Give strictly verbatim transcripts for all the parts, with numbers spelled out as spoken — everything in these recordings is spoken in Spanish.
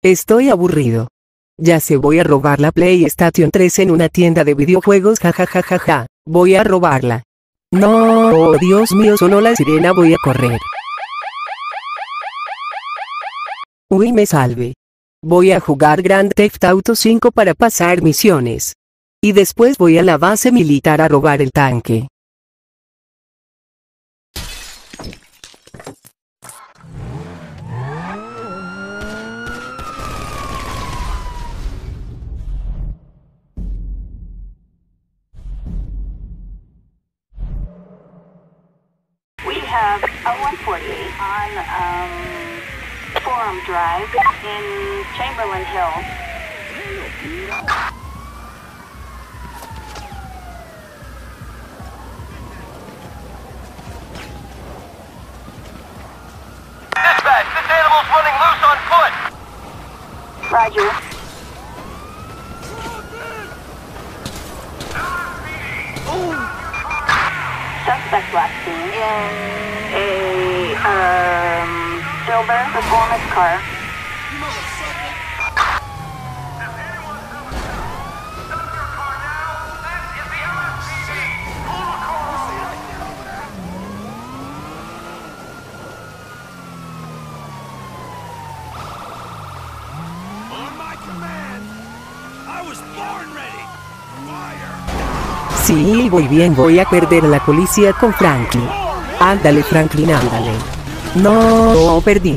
Estoy aburrido. Ya sé, voy a robar la PlayStation tres en una tienda de videojuegos, jajajajaja. Voy a robarla. No, oh, Dios mío, sonó la sirena, voy a correr. Uy, me salve. Voy a jugar Grand Theft Auto cinco para pasar misiones. Y después voy a la base militar a robar el tanque. We have a one forty-eight on um, Forum Drive in Chamberlain Hills. Dispatch, this animal's running loose on foot. Roger. Suspect last seen in a um, silver performance car. Sí, voy bien, voy a perder la policía con Franklin. Ándale, Franklin, ándale. No, perdí.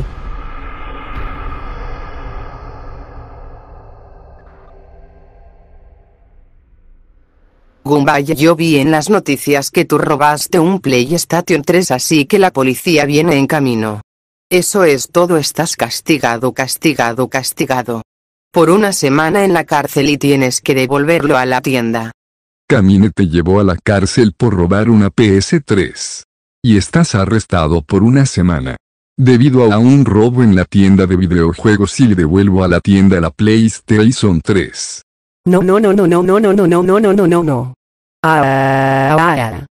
Gumball, yo vi en las noticias que tú robaste un PlayStation tres, así que la policía viene en camino. Eso es todo, estás castigado, castigado, castigado. Por una semana en la cárcel y tienes que devolverlo a la tienda. Camine te llevó a la cárcel por robar una P S tres. Y estás arrestado por una semana. Debido a un robo en la tienda de videojuegos, y le devuelvo a la tienda la PlayStation tres. No, no, no, no, no, no, no, no, no, no, no, no, no. Ah, ah, ah.